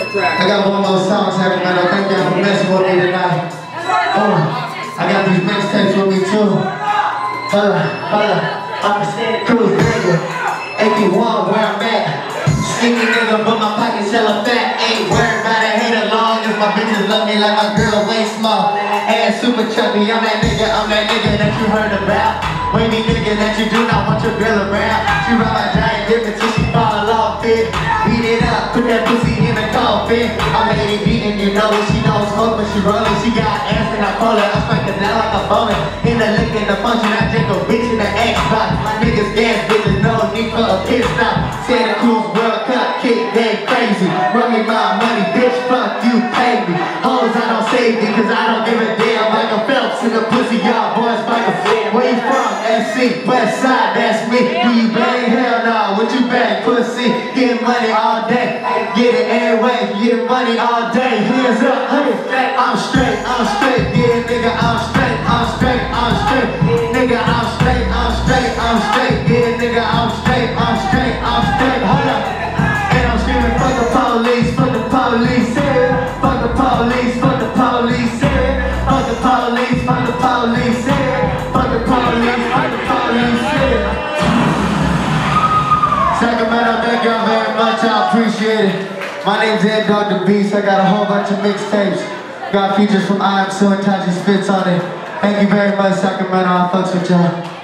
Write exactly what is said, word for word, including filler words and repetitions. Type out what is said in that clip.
I got one more song, Sacramento. Thank y'all for messing with me tonight. Oh, I got these mixtapes with me too. Holla, holla, I'm a Santa Cruz nigga. eighty-one, where I'm at. Skinny nigga, but my pockets hella fat. Ain't worried about a hater long as my bitches love me like my girl way small. Ass super chubby, I'm that nigga, I'm that nigga that you heard about. Wavy nigga that you do not want your girl around. She ride my giant dip until she fall off it. Beat it up, put that pussy in a coffin. I made it beatin', you know she don't smoke when she rollin'. She got ass and I call her, I strike her down like a bowling. In the lick in the function, I drink a bitch in the Xbox. My niggas gas bitches, no need for a pit stop. Santa Cruz World Cup, kick that crazy. Run me my money, bitch, fuck you, pay me. Hoes I don't save me, cause I don't give a damn. Like a Phelps in the pussy, y'all boys like a fan. Where you from? S C, West Side, that's me. Do you bang? Hell no, what you bang? Pussy, get money all day. Get it every way, get money all day. Hands up, hey. I'm straight, I'm straight. Yeah, nigga, I'm straight, I'm straight, I'm straight. Nigga, I'm straight, I'm straight, I'm straight. Yeah, nigga, I'm straight, I'm straight, I'm straight. Hold up. And I'm screaming, fuck the police, fuck the police, yeah. Fuck the police, fuck the police, yeah. Fuck the police, fuck the police, yeah. Fuck the police, fuck the police, yeah. Sacramento, thank y'all very much, I appreciate it. My name's ANTDOG DABEAST. I got a whole bunch of mixtapes. Got features from I Am So and Taji Spitz on it. Thank you very much, Sacramento. I fucks with y'all.